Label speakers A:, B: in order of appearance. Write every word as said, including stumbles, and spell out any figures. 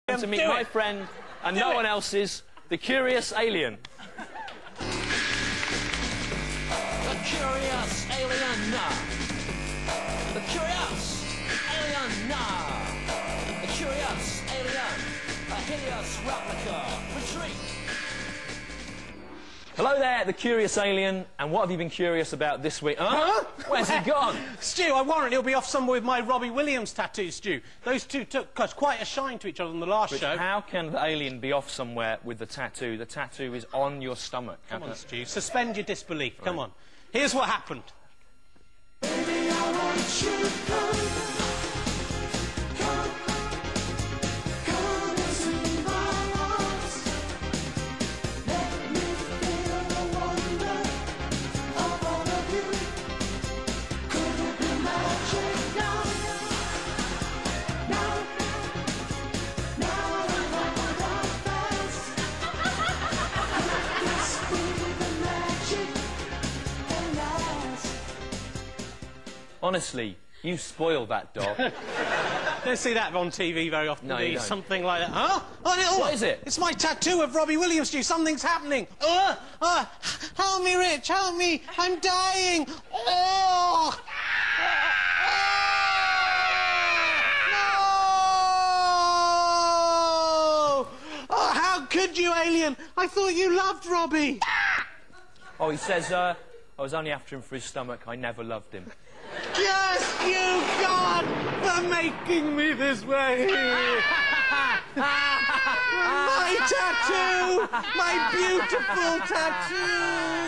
A: To meet my friend and no one else's, the Curious Alien.
B: The Curious Alien. The Curious Alien. The Curious Alien. A hideous replica. Retreat.
A: Hello there, the Curious Alien, and what have you been curious about this week? Huh?
C: Huh?
A: Where's he gone?
C: Stu, I warrant he'll be off somewhere with my Robbie Williams tattoo, Stu. Those two took quite a shine to each other in the last
A: But
C: show.
A: how can the alien be off somewhere with the tattoo? The tattoo is on your stomach.
C: Come on,
A: How-
C: Stu, suspend your disbelief. Come on. Here's what happened.
D: Baby, I want you to come, come, come and see my arms. Let me feel the wonder of all of you. Could it be magic now? Now, now that I want fast. Could this be the magic that lasts?
A: Honestly, you spoil that dog.
C: Don't see that on T V very often,
A: No,
C: do
A: you
C: you?
A: don't.
C: Something like that. Huh? Oh, oh,
A: What is it?
C: It's my tattoo of Robbie Williams, Stu. Something's happening. Uh, uh, help me, Rich. Help me. I'm dying. Oh! No! Oh, how could you, alien? I thought you loved Robbie.
A: Oh, he says, uh, I was only after him for his stomach. I never loved him.
C: Just you, God, for making me this way. My tattoo! My beautiful tattoo!